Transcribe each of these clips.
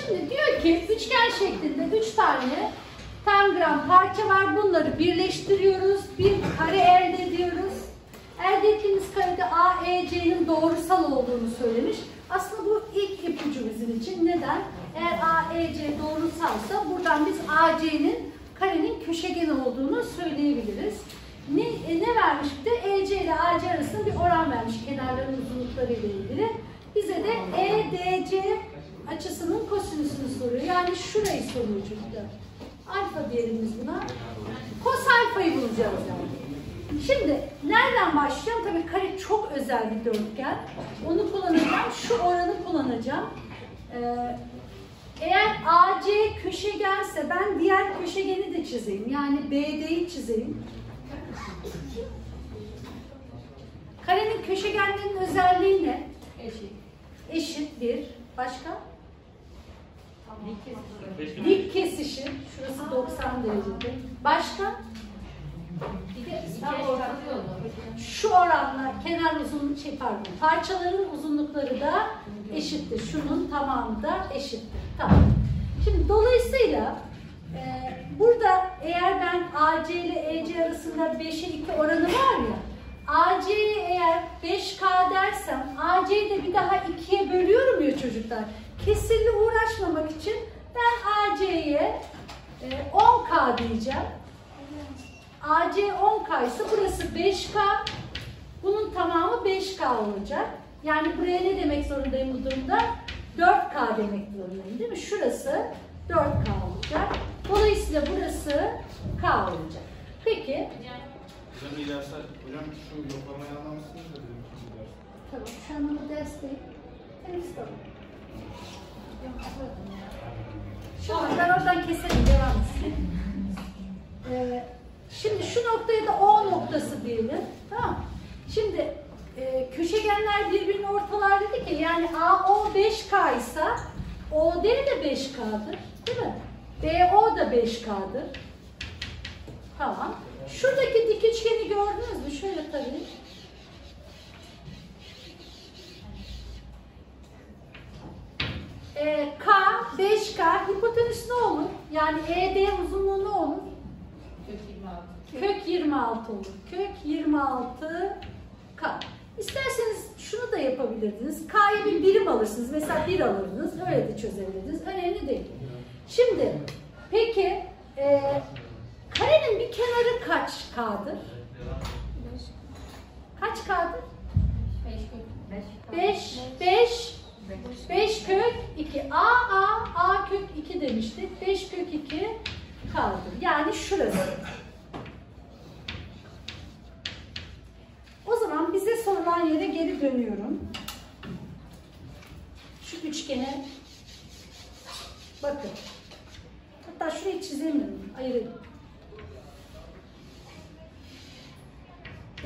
Şimdi diyor ki üçgen şeklinde 3 tane tangram parça var. Bunları birleştiriyoruz. Bir kare elde ediyoruz. Elde ettiğimiz karede AEC'nin doğrusal olduğunu söylemiş. Aslında bu ilk ipucu bizim için. Neden? Eğer AEC doğrusalsa buradan biz AC'nin karenin köşegen olduğunu söyleyebiliriz. Ne vermiş de EC ile AC arasında bir oran vermiş kenarların uzunlukları ile ilgili. Bize de EDC açısının kosinüsünü soruyor. Yani şurayı soruyor çocuklar. Alfa diyelim biz buna. Kos alfayı bulacağız yani. Şimdi nereden başlayacağım? Tabii kare çok özel bir dörtgen. Onu kullanacağım. Şu oranı kullanacağım. Eğer AC köşegense ben diğer köşegeni de çizeyim. Yani BD'yi çizeyim. Karenin köşegenlerinin özelliği ne? Eşit bir. Başka? Dik kesişim. Şurası 90 derecede. Başka? Şu oranla kenar uzunluğu parçaların uzunlukları da eşittir. Şunun tamamı da eşittir. Tamam. Şimdi dolayısıyla burada eğer ben AC ile EC arasında 5'e 2 oranı var ya, AC'yi eğer 5K dersem AC'yi de bir daha 2'ye bölüyorum ya çocuklar. Kesirli uğraşmamak için ben AC'ye 10K diyeceğim. AC 10K ise burası 5K. Bunun tamamı 5K olacak. Yani buraya ne demek zorundayım bu durumda? 4K demek zorundayım değil mi? Şurası 4K olacak. Dolayısıyla burası K olacak. Peki. Hocam iyi dersler. Hocam şu yoklamayı anlamışsınız da dedim. Tamam. Şu an bu dersteyim. Temiz tamam. Şu an ben oradan keselim. Devam etsin. Şimdi şu noktaya da O noktası diyelim. Tamam. Şimdi köşegenler birbirini ortalar dedik ya. Yani AO 5K ise OD de 5K'dır. Değil mi? BO da 5K'dır. Tamam. Şuradaki dik üçgeni gördünüz mü? Şöyle tabii. K, 5K, hipotenüs ne olur? Yani ED uzunluğu ne olur? Kök 26 olur. Kök 26 K. İsterseniz şunu da yapabilirdiniz. K'ya bir birim alırsınız. Mesela 1 alırdınız. Öyle de çözebilirdiniz. Önemli değil. Şimdi peki karenin bir kenarı kaç K'dır? Kaç K'dır? 5 kök 2. A kök 2 demiştik. 5 kök 2 K'dır. Yani şurası. O zaman bize sorulan yere geri dönüyorum. Şu üçgene bakın. Hatta şurayı çizemiyorum. Ayırayım. D,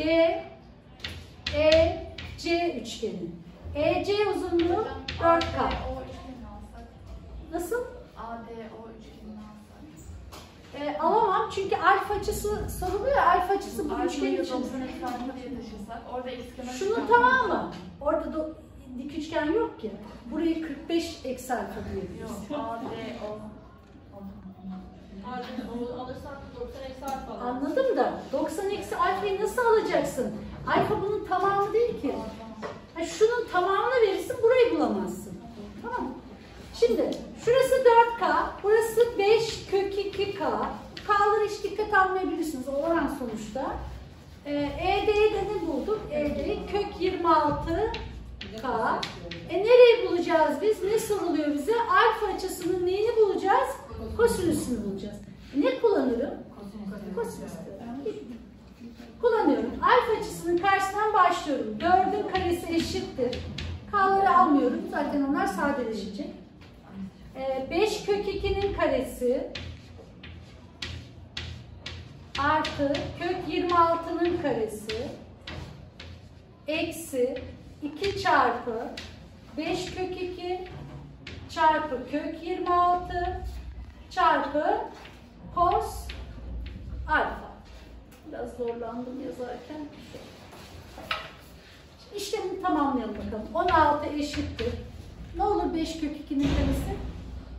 E, C üçgeni. EC uzunluğu 4K. Nasıl? ADO üçgenini alsak. Alamam çünkü alfa açısı soruluyor ya, alfa açısı bu üçgen için. 90 eksi alfa diye taşırsak orada x kenar. Şunun tamamı. Orada da dik üçgen yok ki. Burayı 45 eksi alfa diyebiliriz. Yok, ADO. Alırsak 90 eksi alfa alırız. Anladım da 90 eksi alfayı nasıl alacaksın? Alfa bunun tamamı değil ki. Yani şunun tamamını verirsin, burayı bulamazsın. Tamam mı? Şimdi şurası 4K, burası 5 kök 2K. K'ları hiç dikkat almayabilirsiniz, o oran sonuçta. ED'yi de ne bulduk? ED'yi kök 26K. Nereyi bulacağız biz? Ne soruluyor bize? Alfa açısının neyini bulacağız? Kosinüsünü bulacağız. Ne kullanırım? Kosinüs. Kullanıyorum. Alfa açısının karşısından başlıyorum. 4'ün karesi eşittir. K'ları almıyorum. Zaten onlar sadeleşecek. 5 kök 2'nin karesi artı kök 26'nın karesi eksi 2 çarpı 5 kök 2 çarpı kök 26 çarpı cos alfa. Biraz zorlandım yazarken. İşlemi tamamlayalım bakalım. 16 eşittir. Ne olur 5 kök 2'nin karesi?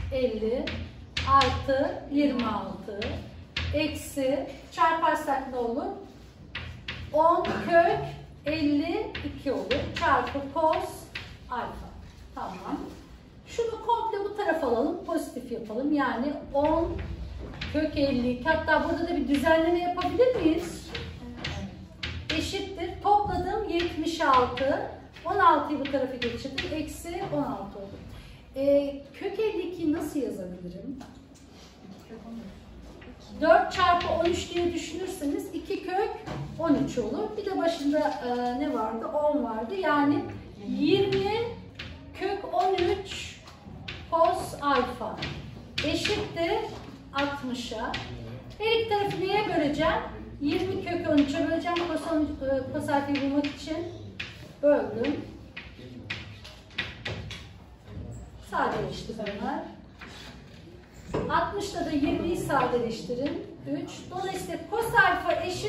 50 artı 26 eksi çarparsak ne olur? 10 kök 52 olur. Çarpı cos alfa. Tamam. Şunu komple bu tarafa alalım. Pozitif yapalım. Yani 10 kök 52. Hatta burada da bir düzenleme yapabilir miyiz? Eşittir. Topladım 76. 16'yı bu tarafa geçirdim. Eksi 16 oldu. Kök 52'yi nasıl yazabilirim? 4 çarpı 13 diye düşünürseniz 2 kök 13 olur. Bir de başında ne vardı? 10 vardı. Yani 20 kök 13 cos alfa eşittir 60'a. Her iki tarafı neye böleceğim? 20 kök 13'e böleceğim. Cos alfayı bulmak için böldüm. Sadeleşti bunlar. 60'da da 20'yi sadeleştirin. 3. Dolayısıyla cos alfa eşit